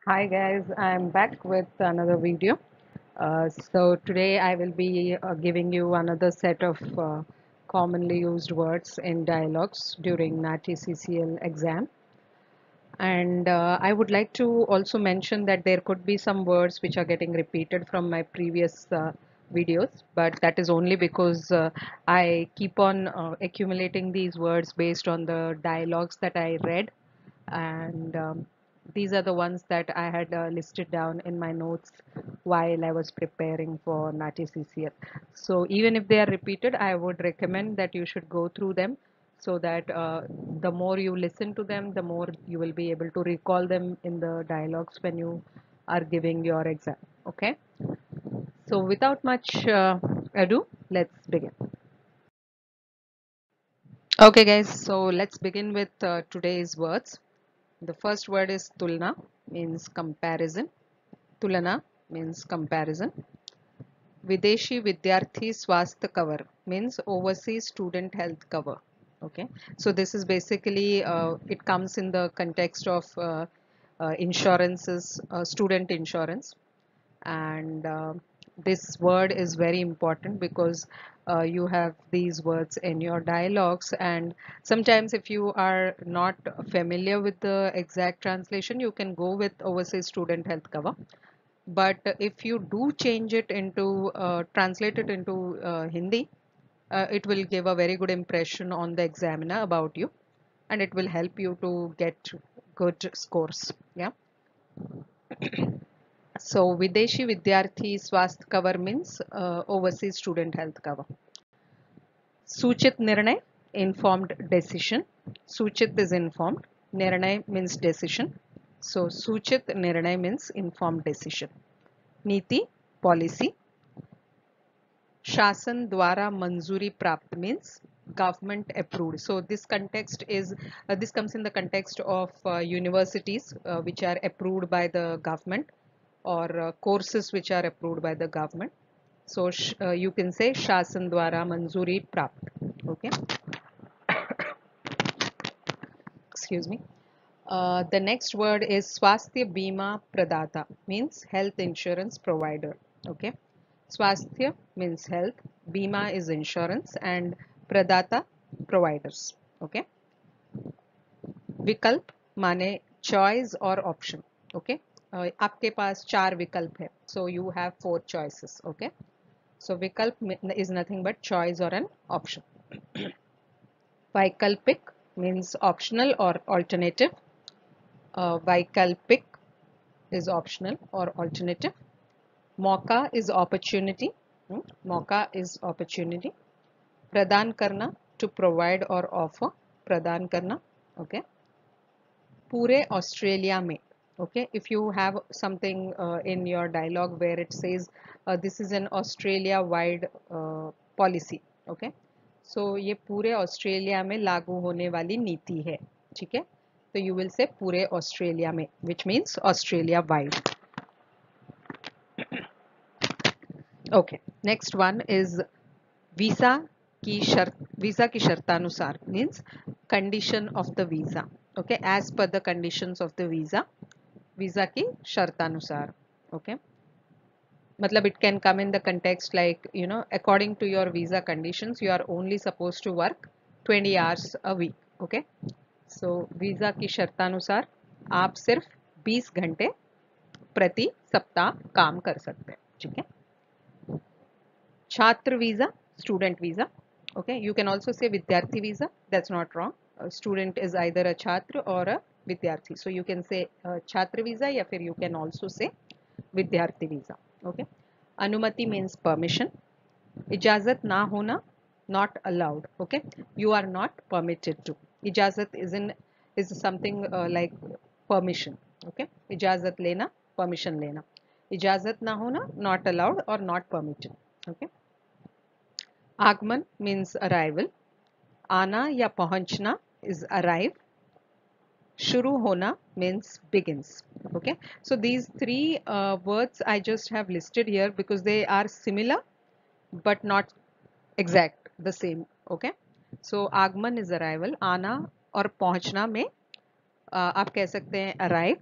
Hi guys, I'm back with another video. So today I will be giving you another set of commonly used words in dialogues during NATI CCL exam. And I would like to also mention that there could be some words which are getting repeated from my previous videos, but that is only because I keep on accumulating these words based on the dialogues that I read, and these are the ones that I had listed down in my notes while I was preparing for NATI CCL. So even if they are repeated, I would recommend that you should go through them so that the more you listen to them, the more you will be able to recall them in the dialogues when you are giving your exam. Okay. So without much ado, let's begin. Okay, guys. So let's begin with today's words. The first word is tulna, means comparison. Tulana means comparison. Videshi Vidyarthi Swasthya Cover means overseas student health cover. Okay, so this is basically it comes in the context of insurances, student insurance, and this word is very important because you have these words in your dialogues, and sometimes if you are not familiar with the exact translation, you can go with overseas student health cover. But if you do change it into translate it into Hindi, it will give a very good impression on the examiner about you, and it will help you to get good scores. Yeah. So Videshi Vidyarthi Swasth cover means overseas student health cover. Suchit Nirnay, informed decision. Suchit is informed. Nirnay means decision. So Suchit Nirnay means informed decision. Niti, policy. शासन द्वारा मंजूरी प्राप्त means government approved. So this comes in the context of universities which are approved by the government, or courses which are approved by the government. So you can say शासन द्वारा मंजूरी प्राप्त. Okay, excuse me. The next word is Swasthya Bima Pradata, means health insurance provider. Okay, Swasthya means health, Bima is insurance, and Pradata providers. Okay, विकल्प माने choice or option. Okay, आपके पास चार विकल्प है, so you have four choices. Okay, so विकल्प is nothing but choice or an option. वैकल्पिक means optional or alternative. Vaikalpic is optional or alternative. Mauka is opportunity. Mauka is opportunity. Pradan karna, to provide or offer. Pradan karna. Okay. Pure Australia mein. Okay. If you have something in your dialogue where it says this is an Australia wide policy. Okay. So ये पूरे Australia में लागू होने वाली नीति है. ठीक है. तो you will say पूरे ऑस्ट्रेलिया में, which means Australia wide. Okay, next one is visa visa की शर्तानुसार means condition of the visa. Okay, as per the conditions of the visa की शर्तानुसार. Okay, मतलब it can come in the context like, according to your visa conditions you are only supposed to work 20 hours a week. Okay, so visa की शर्तानुसार आप सिर्फ 20 घंटे प्रति सप्ताह काम कर सकते हैं. ठीक है. Chhatra visa, student visa. Okay, you can also say Vidyarthi visa. That's not wrong. A student is either a Chhatra or a Vidyarthi. So you can say Chhatra visa, या फिर you can also say Vidyarthi visa. Okay. Anumati means permission. Ijazat na hona, not allowed. Okay. You are not permitted to. Ijazat is something like permission. Okay. Ijazat lena, permission lena. Ijazat na hona, not allowed or not permitted. Okay. आगमन means arrival. आना या पहुंचना is arrive. शुरू होना means begins. Okay, so these three words I just have listed here because they are similar but not exact the same. Okay, so आगमन is arrival. आना और पहुंचना में आप कह सकते हैं arrive.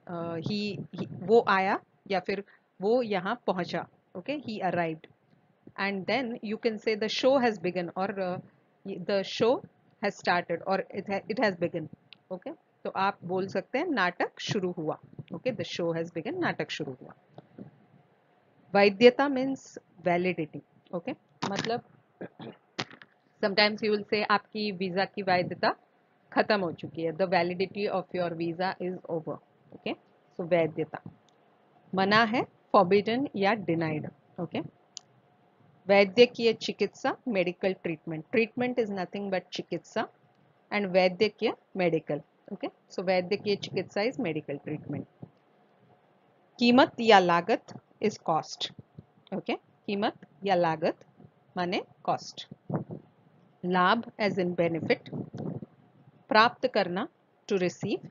वो आया या फिर वो यहाँ पहुंचा. Okay, he arrived. And then you can say the show has begun, or the show has started, or it has begun. Okay, तो आप बोल सकते हैं नाटक शुरू हुआ. Okay, the show has begun, नाटक शुरू हुआ. वैधता means validity. Okay, मतलब sometimes you will say आपकी वीजा की वैधता खत्म हो चुकी है. The validity of your visa is over. Okay, so वैधता. मना है, forbidden या denied. Okay, वैद्यकीय चिकित्सा, medical treatment. Treatment is nothing but चिकित्सा, एंड वैद्यकीय मेडिकल. ओके, सो वैद्यकीय चिकित्सा इज मेडिकल ट्रीटमेंट. कीमत या लागत इज कॉस्ट. ओके, कीमत या लागत माने कॉस्ट. लाभ एज इन बेनिफिट. प्राप्त करना, टू रिसीव.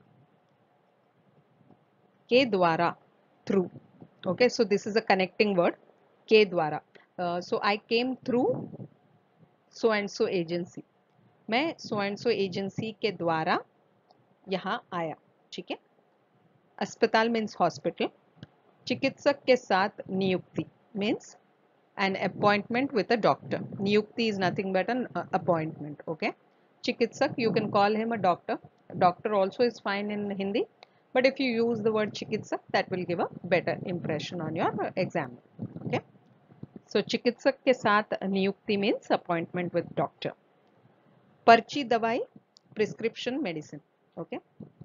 के द्वारा, through. Okay, so this is a connecting word, के द्वारा. So I came through so and so agency. मैं सो एंड सो एजेंसी के द्वारा यहाँ आया. ठीक है. अस्पताल मीन्स हॉस्पिटल. चिकित्सक के साथ नियुक्ति means an appointment with a doctor. Niyukti is nothing but an appointment. Okay. Chikitsak, you can call him a doctor. Doctor also is fine in Hindi, but if you use the word chikitsak, that will give a better impression on your exam. Okay. So chikitsak के साथ नियुक्ति means appointment with doctor. पर्ची दवाई, prescription medicine. Okay.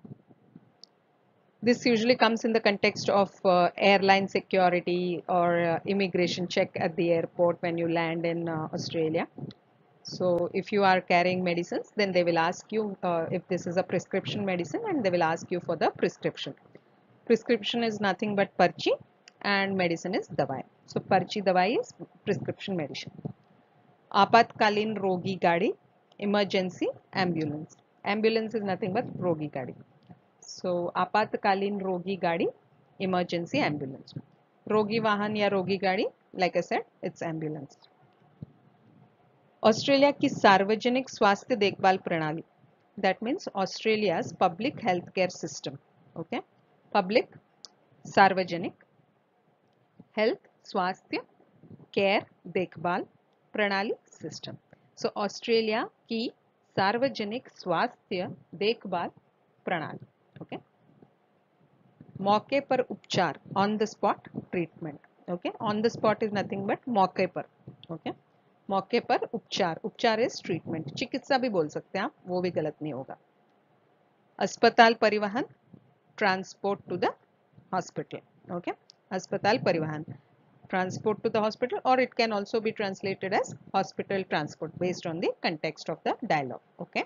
This usually comes in the context of airline security or immigration check at the airport when you land in Australia. So if you are carrying medicines, then they will ask you if this is a prescription medicine, and they will ask you for the prescription. Prescription is nothing but parchi, and medicine is dawai. So parchi dawai is prescription medicine. आपातकालीन रोगी गाड़ी, emergency ambulance. Ambulance is nothing but रोगी गाड़ी. So आपातकालीन रोगी गाड़ी, emergency ambulance. रोगी वाहन या रोगी गाड़ी, like I said, it's ambulance. Australia की सार्वजनिक स्वास्थ्य देखभाल प्रणाली. That means Australia's public healthcare system. Okay, public, सार्वजनिक, health स्वास्थ्य, care देखभाल, प्रणाली सिस्टम. सो ऑस्ट्रेलिया की सार्वजनिक स्वास्थ्य देखभाल प्रणाली. ओके. मौके पर उपचार, on the spot treatment. Okay, on the spot is nothing but मौके पर. ओके, मौके पर उपचार. उपचार इज ट्रीटमेंट. चिकित्सा भी बोल सकते हैं आप, वो भी गलत नहीं होगा. अस्पताल परिवहन, transport to the hospital. Okay, अस्पताल परिवहन, transport to the hospital, or it can also be translated as hospital transport based on the context of the dialogue. Okay.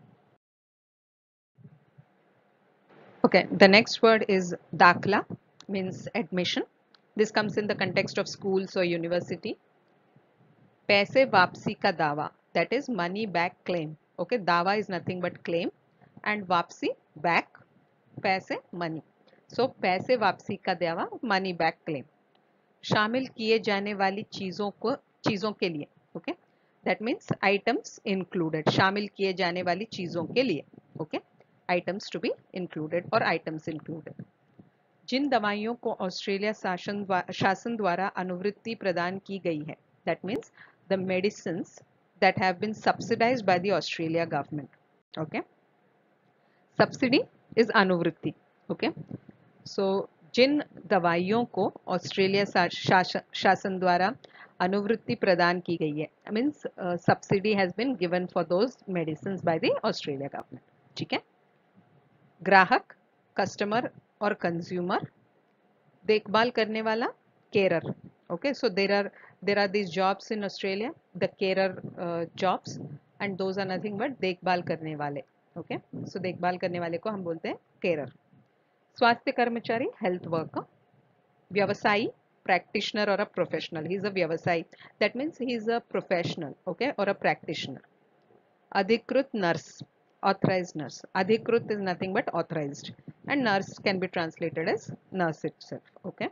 Okay, the next word is dakla, means admission. This comes in the context of schools or university. पैसे वापसी का दावा, that is money back claim. Okay, दावा is nothing but claim, and वापसी back, पैसे money. So पैसे वापसी का दावा, money back claim. शामिल किए जाने वाली चीजों के लिए. Okay, that means items included. शामिल किए जाने वाली चीजों के लिए. Okay, items to be included और आइटम्स इंक्लूडेड. जिन दवाइयों को ऑस्ट्रेलिया शासन द्वारा अनुवृत्ति प्रदान की गई है, that means the medicines that have been subsidized by the Australia government. Okay, subsidy is अनुवृत्ति. ओके, सो जिन दवाइयों को ऑस्ट्रेलिया शासन द्वारा अनुवृत्ति प्रदान की गई है, means subsidy has been given for those medicine by the Australia government. ठीक है. ग्राहक, कस्टमर और कंज्यूमर. देखभाल करने वाला, carer. Okay, so there are these jobs in Australia, the carer jobs, and those are nothing but देखभाल करने वाले. ओके, सो देखभाल करने वाले को हम बोलते हैं केरर. स्वास्थ्य कर्मचारी, हेल्थ वर्कर. व्यवसायी, practitioner or a professional. He is a व्यवसायी. That means he is a professional, okay, or a practitioner. अधिकृत nurse, authorized nurse. अधिकृत is nothing but authorized, and nurse can be translated as nurse itself. Okay.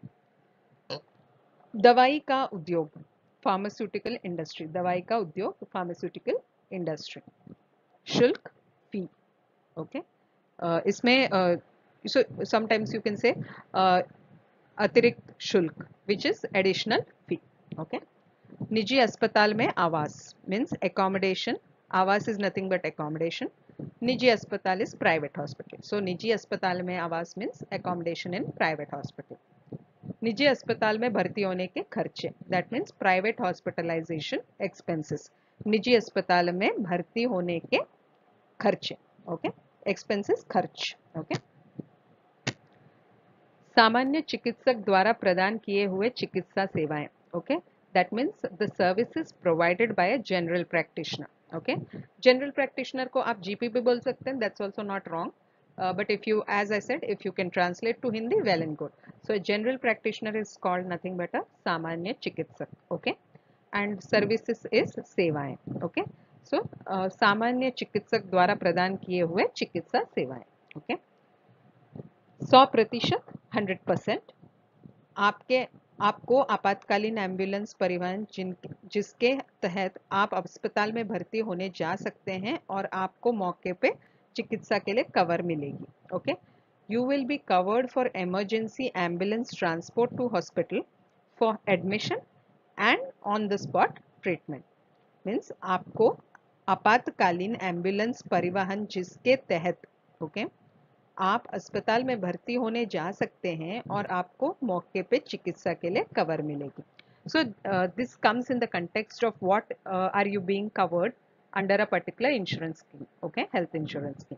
दवाई का उद्योग, pharmaceutical industry. दवाई का उद्योग, pharmaceutical industry. शुल्क, fee. Okay. इसमें So sometimes you can say अतिरिक्त शुल्क, which is additional fee. Okay. निजी अस्पताल में आवास means accommodation. आवास is nothing but accommodation. निजी अस्पताल is private hospital. So निजी अस्पताल में आवास means accommodation in private hospital. निजी अस्पताल में भर्ती होने के खर्चे, that means private hospitalization expenses. निजी अस्पताल में भर्ती होने के खर्चे. Okay. Expenses खर्च. Okay. सामान्य चिकित्सक द्वारा प्रदान किए हुए चिकित्सा सेवाएं. Okay, that means the services provided by a general practitioner. Okay, general practitioner को आप जीपी भी बोल सकते हैं, that's also not wrong, but if you, as I said, if you can translate to Hindi, well and good. So general practitioner is called nothing but a सामान्य चिकित्सक. Okay, and services is सेवाएं. Okay, so सामान्य चिकित्सक द्वारा प्रदान किए हुए चिकित्सा सेवाएं. ओके, 100%, 100%. आपको आपातकालीन एम्बुलेंस परिवहन जिसके तहत आप अस्पताल में भर्ती होने जा सकते हैं और आपको मौके पे चिकित्सा के लिए कवर मिलेगी. Okay, you will be covered for emergency ambulance transport to hospital for admission and on the spot treatment. Means आपको आपातकालीन एम्बुलेंस परिवहन जिसके तहत, ओके, आप अस्पताल में भर्ती होने जा सकते हैं और आपको मौके पे चिकित्सा के लिए कवर मिलेगी. So this comes in the context of what are you being covered under a particular insurance scheme. Okay, health insurance scheme.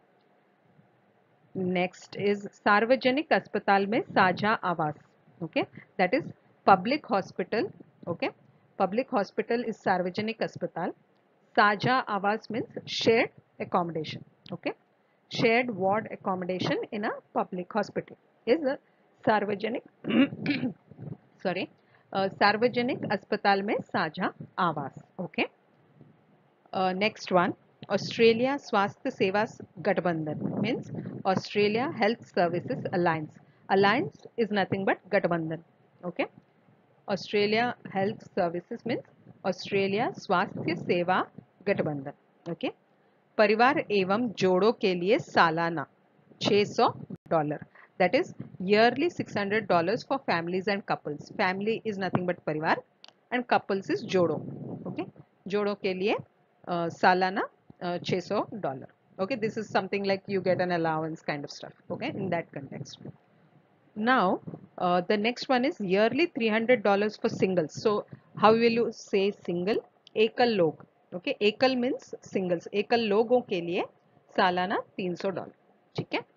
Next is सार्वजनिक अस्पताल में साझा आवास. Okay, that is public hospital. Okay, public hospital is सार्वजनिक अस्पताल. साझा आवास means shared accommodation. Okay, shared ward accommodation in a public hospital is a सार्वजनिक sorry, सार्वजनिक अस्पताल में साझा आवास. ओके, नेक्स्ट वन, ऑस्ट्रेलिया स्वास्थ्य सेवा गठबंधन means Australia health services alliance. Alliance is nothing but गठबंधन. Okay, Australia health services means Australia स्वास्थ्य सेवा गठबंधन. ओके, परिवार एवं जोड़ों के लिए सालाना $600, that is yearly $600 for families and couples. Family is nothing but परिवार and couples is जोड़ों. Okay, जोड़ों के लिए सालाना $600. Okay, this is something like you get an allowance kind of stuff. Okay, in that context. Now the next one is yearly $300 for singles. So how will you say single? एकल लोग. Okay, एकल means singles. एकल लोगों के लिए सालाना $300. ठीक है.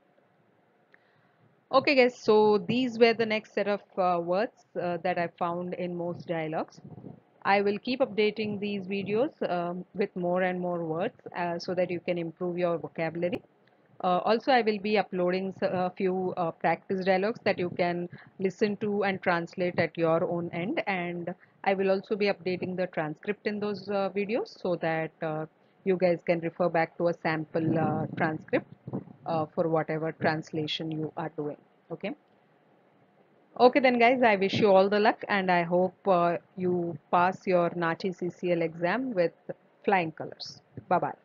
Okay guys, so these were the next set of words that I found in most dialogues. I will keep updating these videos with more and more words so that you can improve your vocabulary. Also, I will be uploading a few practice dialogues that you can listen to and translate at your own end, and I will also be updating the transcript in those videos so that you guys can refer back to a sample transcript for whatever translation you are doing. Okay. Okay then guys, I wish you all the luck and I hope you pass your NAATI CCL exam with flying colors. Bye bye.